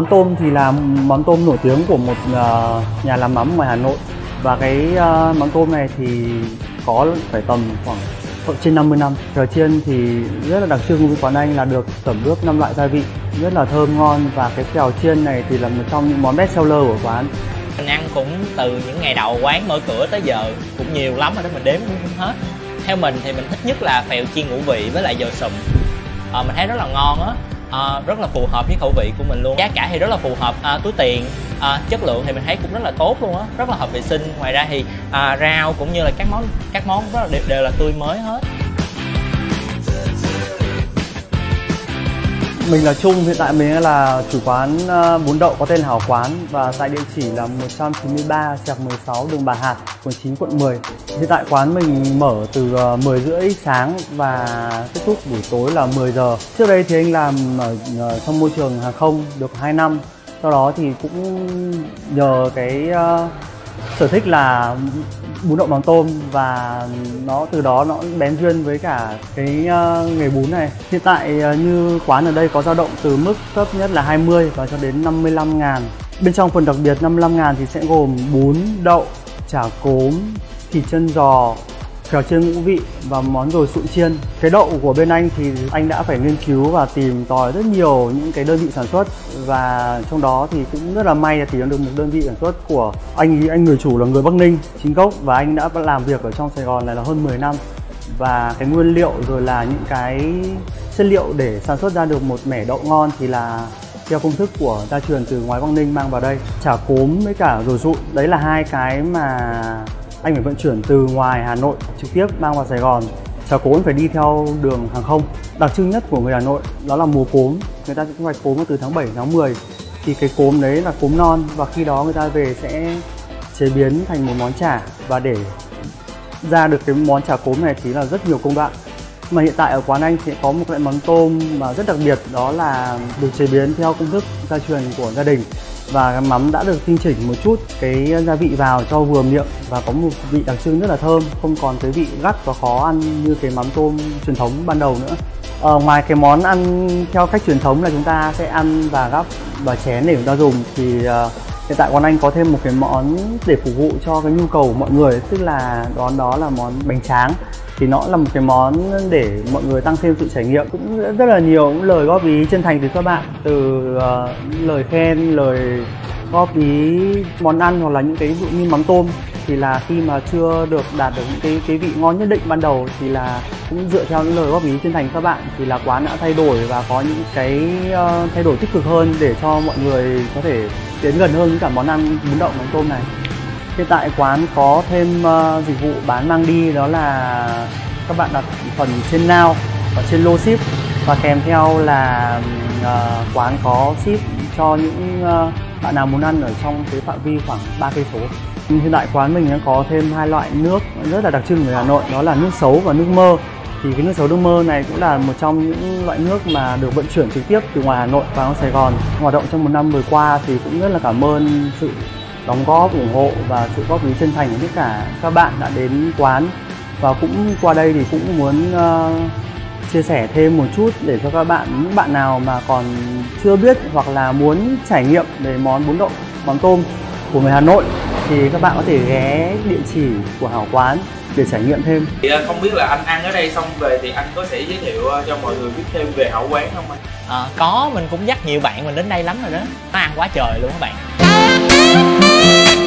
mắm tôm thì là mắm tôm nổi tiếng của một nhà làm mắm ngoài Hà Nội. Và cái mắm tôm này thì có phải tầm khoảng trên 50 năm. Phèo chiên thì rất là đặc trưng với quán anh là được tẩm ướp 5 loại gia vị rất là thơm ngon. Và cái phèo chiên này thì là một trong những món best seller của quán. Mình ăn cũng từ những ngày đầu quán mở cửa tới giờ cũng nhiều lắm rồi đó, mình đếm cũng không hết. Theo mình thì mình thích nhất là phèo chiên ngũ vị với lại giò sụm. Mình thấy rất là ngon á. Rất là phù hợp với khẩu vị của mình luôn. Giá cả thì rất là phù hợp túi tiền. Chất lượng thì mình thấy cũng rất là tốt luôn á, rất là hợp vệ sinh. Ngoài ra thì rau cũng như là các món rất là đều là tươi mới hết. Mình là Trung, hiện tại mình là chủ quán bún đậu có tên là Hảo Quán và tại địa chỉ là 193/16 đường Bà Hạt, phường 9, quận 10. Hiện tại quán mình mở từ 10 rưỡi sáng và kết thúc buổi tối là 10 giờ. Trước đây thì anh làm ở trong môi trường hàng không được 2 năm. Sau đó thì cũng nhờ cái sở thích là bún đậu mắm tôm và từ đó nó bén duyên với cả cái nghề bún này. Hiện tại như quán ở đây có dao động từ mức thấp nhất là 20 và cho đến 55.000. Bên trong phần đặc biệt 55.000 thì sẽ gồm bún đậu, chả cốm, thịt chân giò, phèo chiên ngũ vị và món dồi sụn chiên. Cái đậu của bên anh thì anh đã phải nghiên cứu và tìm tòi rất nhiều những cái đơn vị sản xuất và trong đó thì cũng rất là may là tìm được một đơn vị sản xuất của anh người chủ là người Bắc Ninh chính gốc và anh đã làm việc ở trong Sài Gòn này là hơn 10 năm. Và cái nguyên liệu rồi là những cái chất liệu để sản xuất ra được một mẻ đậu ngon thì là theo công thức của gia truyền từ ngoài Bắc Ninh mang vào đây. Chả cốm với cả dồi sụn, đấy là hai cái mà anh phải vận chuyển từ ngoài Hà Nội trực tiếp mang vào Sài Gòn. Chả cốm phải đi theo đường hàng không. Đặc trưng nhất của người Hà Nội đó là mùa cốm. Người ta sẽ thu hoạch cốm từ tháng 7, tháng 10. Thì cái cốm đấy là cốm non và khi đó người ta về sẽ chế biến thành một món chả và để ra được cái món chả cốm này thì là rất nhiều công đoạn. Mà hiện tại ở quán anh sẽ có một loại mắm tôm mà rất đặc biệt, đó là được chế biến theo công thức gia truyền của gia đình và cái mắm đã được tinh chỉnh một chút cái gia vị vào cho vừa miệng và có một vị đặc trưng rất là thơm, không còn cái vị gắt và khó ăn như cái mắm tôm truyền thống ban đầu nữa. Ngoài cái món ăn theo cách truyền thống là chúng ta sẽ ăn và gắp và chén để chúng ta dùng thì hiện tại quán anh có thêm một cái món để phục vụ cho cái nhu cầu của mọi người, tức là đó là món bánh tráng. Thì nó là một cái món để mọi người tăng thêm sự trải nghiệm. Cũng rất là nhiều lời góp ý chân thành từ các bạn, từ lời khen, lời góp ý món ăn hoặc là những cái ví dụ như mắm tôm thì là khi mà chưa được đạt được những cái vị ngon nhất định ban đầu thì là cũng dựa theo những lời góp ý chân thành các bạn thì là quán đã thay đổi và có những cái thay đổi tích cực hơn để cho mọi người có thể tiến gần hơn với cả món ăn bún đậu mắm tôm này. Hiện tại quán có thêm dịch vụ bán mang đi, đó là các bạn đặt phần trên Now và trên lô ship và kèm theo là quán có ship cho những bạn nào muốn ăn ở trong cái phạm vi khoảng 3 cây số. Hiện tại quán mình đã có thêm hai loại nước rất là đặc trưng của Hà Nội, đó là nước sấu và nước mơ. Thì cái nước sấu nước mơ này cũng là một trong những loại nước mà được vận chuyển trực tiếp từ ngoài Hà Nội vào Sài Gòn. Hoạt động trong một năm vừa qua thì cũng rất là cảm ơn sự đóng góp, ủng hộ và sự góp ý chân thành của tất cả các bạn đã đến quán. Và cũng qua đây thì cũng muốn chia sẻ thêm một chút để cho các bạn, những bạn nào mà còn chưa biết hoặc là muốn trải nghiệm về món bún đậu mắm tôm của người Hà Nội thì các bạn có thể ghé địa chỉ của Hảo Quán để trải nghiệm thêm. Thì không biết là anh ăn ở đây xong về thì anh có thể giới thiệu cho mọi người biết thêm về Hảo Quán không anh? Có, mình cũng dắt nhiều bạn mình đến đây lắm rồi đó. Nó ăn quá trời luôn các bạn.